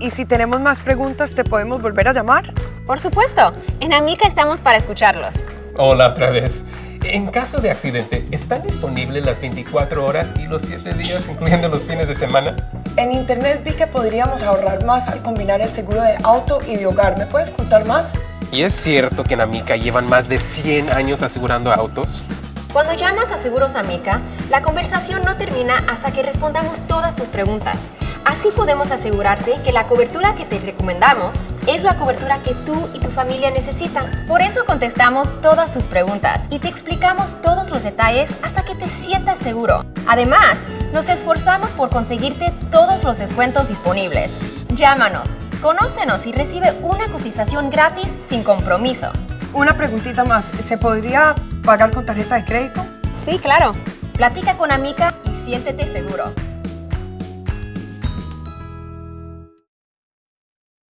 Y si tenemos más preguntas, ¿te podemos volver a llamar? Por supuesto, en Amica estamos para escucharlos. Hola otra vez. En caso de accidente, ¿están disponibles las 24 horas y los 7 días, incluyendo los fines de semana? En internet vi que podríamos ahorrar más al combinar el seguro de auto y de hogar. ¿Me puedes contar más? ¿Y es cierto que en Amica llevan más de 100 años asegurando autos? Cuando llamas a Seguros Amica, la conversación no termina hasta que respondamos todas tus preguntas. Así podemos asegurarte que la cobertura que te recomendamos es la cobertura que tú y tu familia necesitan. Por eso contestamos todas tus preguntas y te explicamos todos los detalles hasta que te sientas seguro. Además, nos esforzamos por conseguirte todos los descuentos disponibles. Llámanos, conócenos y recibe una cotización gratis sin compromiso. Una preguntita más. ¿Se podría pagar con tarjeta de crédito? Sí, claro. Platica con Amica y siéntete seguro.